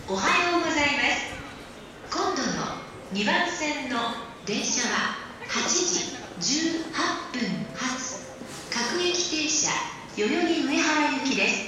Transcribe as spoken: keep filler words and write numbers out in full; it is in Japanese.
おはようございます。今度のにばん線の電車ははちじじゅうはっぷん発各駅停車代々木上原行きです。